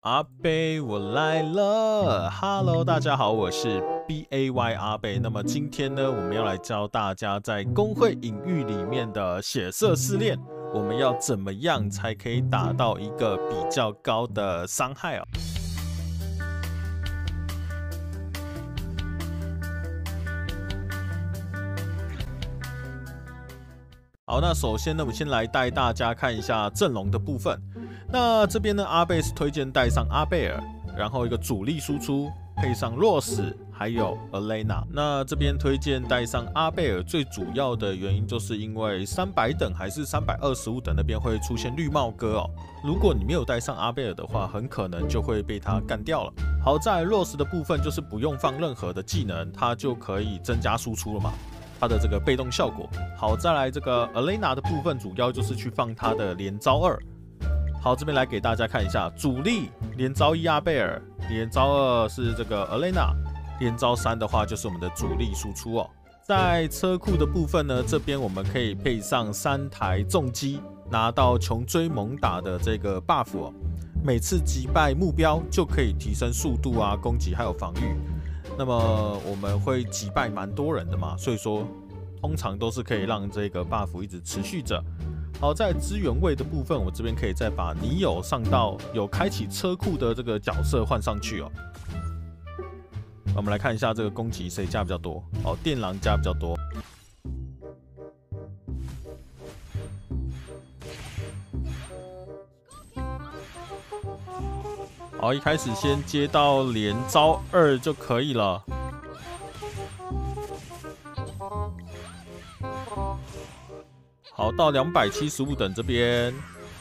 阿贝，我来了 ！Hello， 大家好，我是 BAY 阿贝。那么今天呢，我们要来教大家在公会隐喻里面的血色试炼，我们要怎么样才可以打到一个比较高的伤害啊？好，那首先呢，我们先来带大家看一下阵容的部分。那这边呢，阿贝是推荐带上阿贝尔，然后一个主力输出配上洛斯，还有 Elena。那这边推荐带上阿贝尔，最主要的原因就是因为300等还是325等那边会出现绿帽哥哦。如果你没有带上阿贝尔的话，很可能就会被他干掉了。好在洛斯的部分就是不用放任何的技能，它就可以增加输出了嘛。它的这个被动效果好，再来这个 Elena 的部分，主要就是去放它的连招2。好，这边来给大家看一下，主力连招1阿贝尔，连招2是这个 Elena， 连招3的话就是我们的主力输出哦。在车库的部分呢，这边我们可以配上3台重机，拿到穷追猛打的这个 buff 哦。每次击败目标就可以提升速度啊、攻击还有防御。那么我们会击败蛮多人的嘛，所以说通常都是可以让这个 buff 一直持续着。好，在资源位的部分，我这边可以再把你有上到有开启车库的这个角色换上去哦。我们来看一下这个攻击谁加比较多哦，电狼加比较多。好，一开始先接到连招2就可以了。好，到275等这边。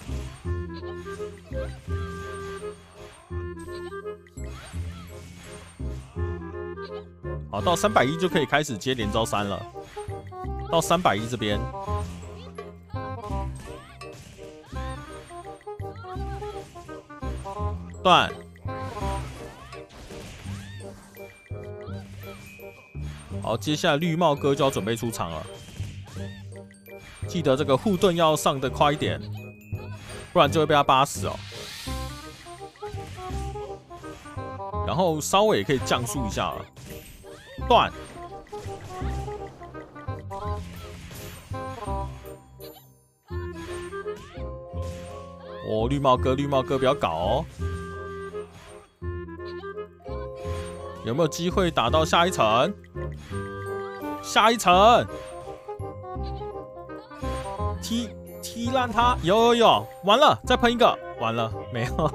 好，到310就可以开始接连招3了。到310这边。断。好，接下来绿帽哥就要准备出场了，记得这个护盾要上得快一点，不然就会被他扒死哦。然后稍微也可以降速一下了，断。哦，绿帽哥不要搞哦。有没有机会打到下一层？下一层，踢烂它！有，完了，再喷一个，完了，没有。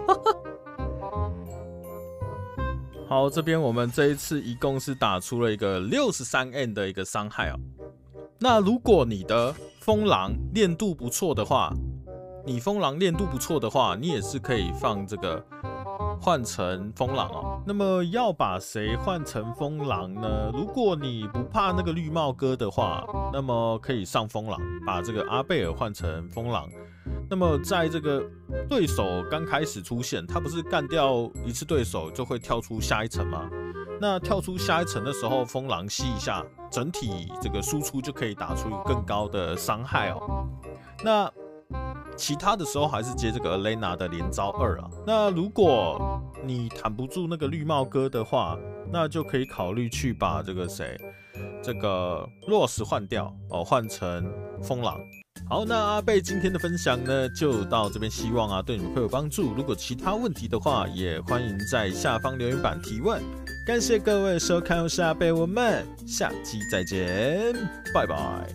好，这边我们这一次一共是打出了一个63N 的一个伤害哦。那如果你的风狼练度不错的话，你也是可以放这个换成风狼哦。那么要把谁换成风狼呢？如果你不怕那个绿帽哥的话，那么可以上风狼，把这个阿贝尔换成风狼。那么在这个对手刚开始出现，他不是干掉一次对手就会跳出下一层吗？那跳出下一层的时候，风狼吸一下，整体这个输出就可以打出更高的伤害哦。那其他的时候还是接这个 Elena 的连招2啊。那如果你挡不住那个绿帽哥的话，那就可以考虑去把这个洛斯换掉哦，换成风狼。好，那阿贝今天的分享呢就到这边，希望啊对你们会有帮助。如果其他问题的话，也欢迎在下方留言板提问。感谢各位收看，我是阿贝，我们下期再见，拜拜。